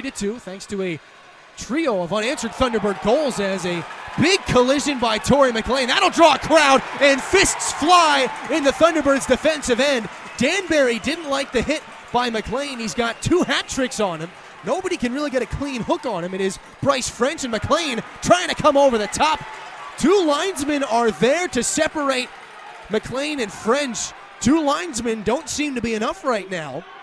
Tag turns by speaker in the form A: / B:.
A: 3-2 thanks to a trio of unanswered Thunderbird goals as a big collision by Torrey McLean. That'll draw a crowd, and fists fly in the Thunderbirds' defensive end. Danbury didn't like the hit by McLean. He's got 2 hat tricks on him. Nobody can really get a clean hook on him. It is Bryce French and McLean trying to come over the top. 2 linesmen are there to separate McLean and French. 2 linesmen don't seem to be enough right now.